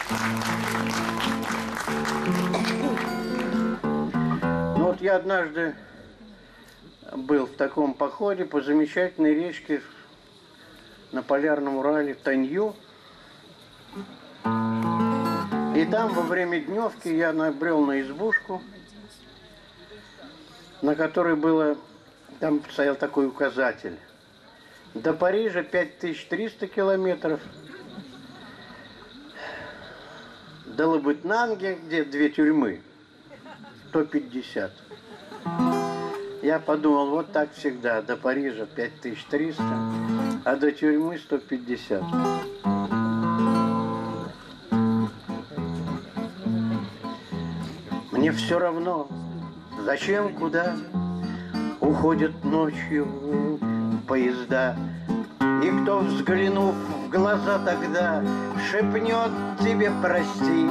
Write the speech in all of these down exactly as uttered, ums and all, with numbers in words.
Ну вот я однажды был в таком походе по замечательной речке на Полярном Урале Танью. И там во время дневки я набрел на избушку, на которой было, там стоял такой указатель. До Парижа пять тысяч триста километров. До Лабытнанги, где две тюрьмы, сто пятьдесят. Я подумал, вот так всегда, до Парижа пять тысяч триста, а до тюрьмы сто пятьдесят. Мне все равно, зачем, куда уходят ночью поезда. И кто, взглянув в глаза тогда, шепнет тебе прости.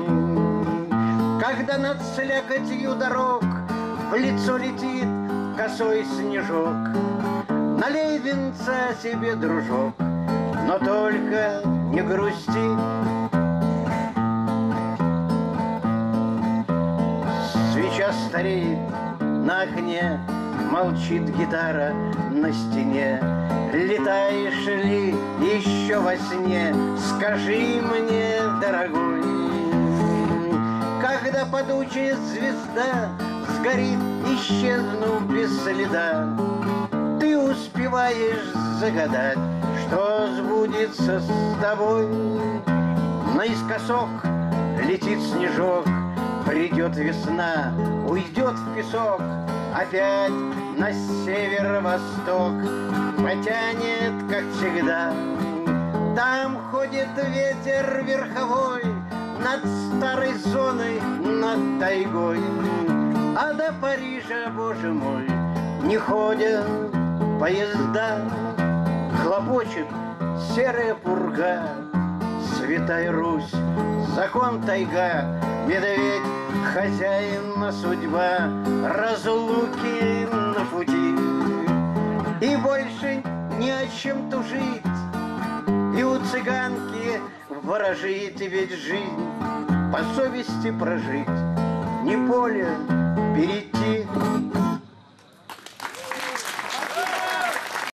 Когда над слякотью дорог в лицо летит косой снежок, налей винца себе, дружок, но только не грусти. Свеча стареет на окне, молчит гитара на стене. Летаешь ли еще во сне? Скажи мне, дорогой, когда падучая звезда сгорит, исчезнув без следа, ты успеваешь загадать, что сбудется с тобой. Наискосок летит снежок, придет весна, уйдет в песок, опять на северо-восток потянет, как всегда. Там ходит ветер верховой над старой зоной, над тайгой. А до Парижа, боже мой, не ходят поезда. Хлопочет серая пурга, Святая Русь, закон тайга, медведь, хозяин, судьба, разлуки на пути. И больше не о чем тужить, и у цыганки ворожит, ведь жизнь по совести прожить, не поле перейти.